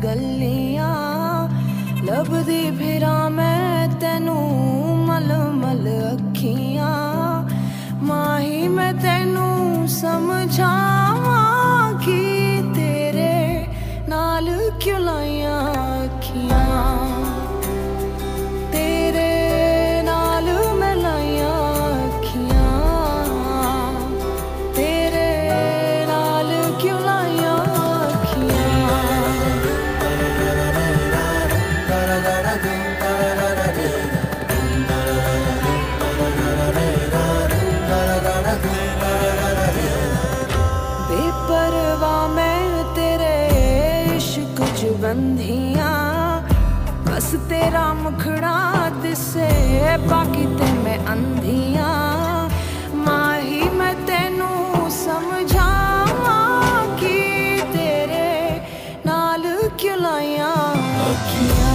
गलियां लभदी फिरा मैं तेनू मल मल अखियां माही मैं तेनू समझावां कि तेरे नाल क्यों लाइयां अखियां तेरे नाल मैं लाइयां अखियां तेरे नाल क्यों लाइयां बेपरवाह मैं तेरे इश्क च बंधियां बस तेरा मुखड़ा दिसे बाकी ते मैं अंधियां माही मैं तेनू समझावां कि तेरे नाल क्यों लाइयां अखियां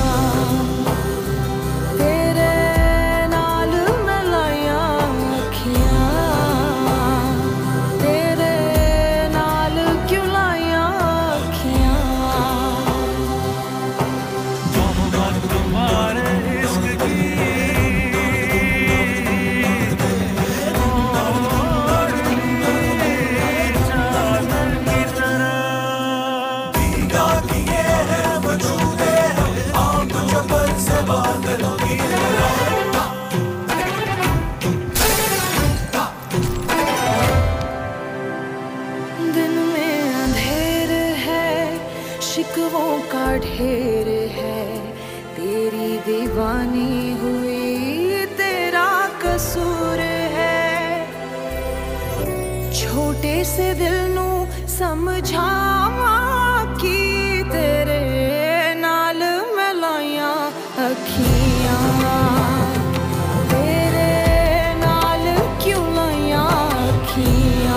शिकवों का ढेर है तेरी दीवानी हुई तेरा कसूर है छोटे से दिल नू समझावां कि तेरे नाल मैं लाइयां अखियां तेरे नाल क्यों लाइयां अखियां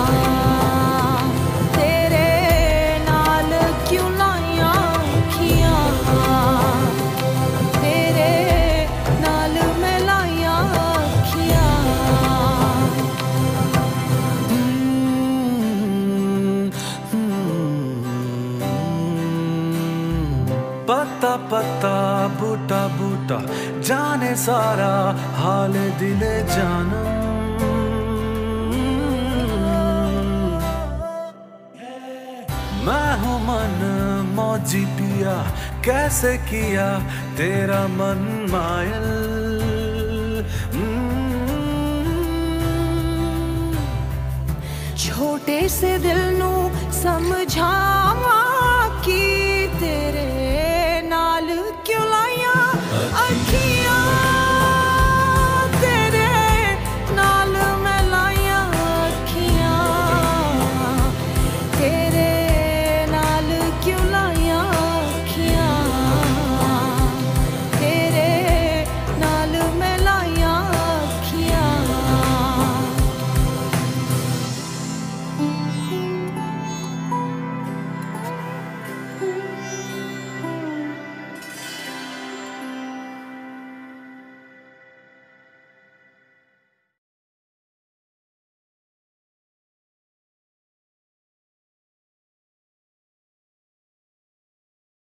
पत्ता पत्ता बूटा बूटा जाने सारा हाल दिले जानम मैं हूँ मन मौजी पिया कैसे किया तेरा मन मायल छोटे से दिल नू समझा